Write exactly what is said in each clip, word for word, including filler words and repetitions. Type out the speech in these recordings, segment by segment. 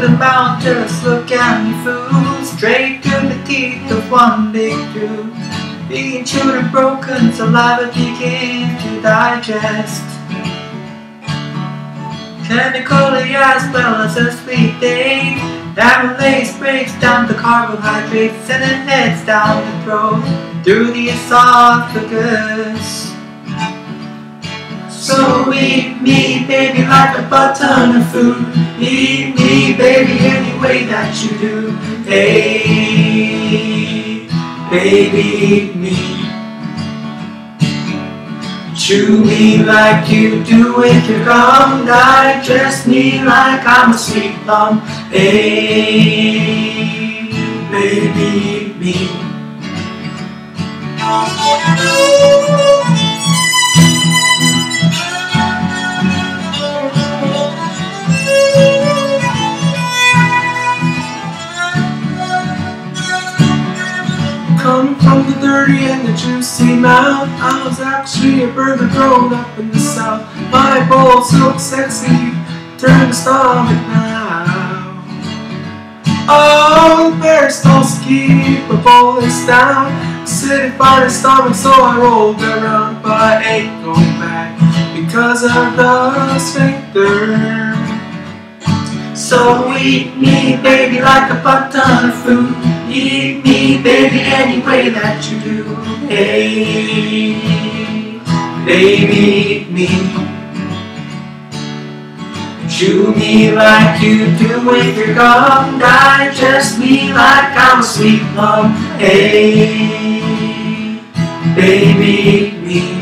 the mouth, just look at me fool. Straight to the teeth of one big tooth. Being chewed and broken, saliva begins to digest. Chemically as well as a sweet day. Amylase breaks down the carbohydrates and it heads down the throat through the esophagus. So eat me, baby, like a butt ton of food. Eat me, baby, any way that you do. Hey, baby, eat me. Chew me like you do with your gum. Digest me like I'm a sweet plum. Hey, baby, eat me. Coming from the dirty and the juicy mouth, I was actually a burger grown up in the south. My bowl so sexy, turn the stomach now. Oh, peristalsis, keep a bolus down. Sitting by the stomach, so I rolled around, but I ain't going back because of the sphincter. So eat me, baby, like a butt ton of food. Eat me, baby, any way that you do. Hey, baby, eat me. Chew me like you do with your gum. Digest me like I'm a sweet plum. Hey, baby, eat me.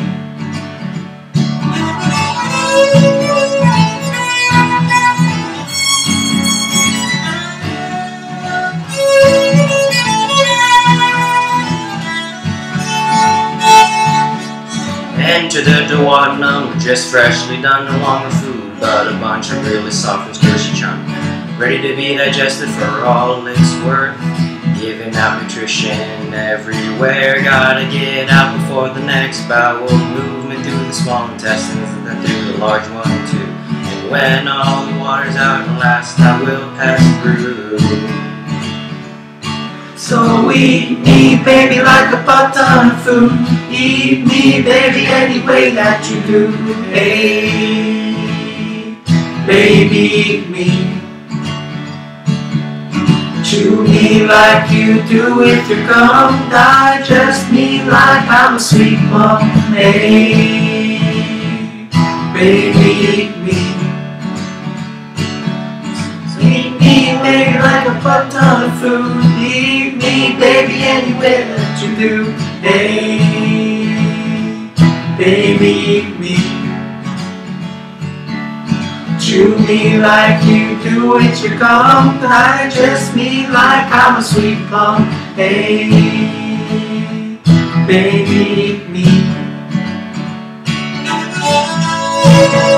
Enter the Wagon, just freshly done, no longer food, but a bunch of really soft and squishy chunk, ready to be digested for all it's worth. Giving out nutrition everywhere, gotta get out before the next bowel movement through the small intestines and then through the large one too. And when all the water's out and last, I will pass through. So eat me, baby, like a butt ton of food. Eat me, baby, any way that you do. Hey, baby, eat me. Chew me like you do with your gum. Digest me like I'm a sweet plum. Hey, baby, eat me. Eat me, baby, like a butt ton of food. Eat me, baby, any way that you do. Hey, baby, eat me. Chew me like you do with your gum. Digest me like I'm a sweet plum. Hey, baby, eat me.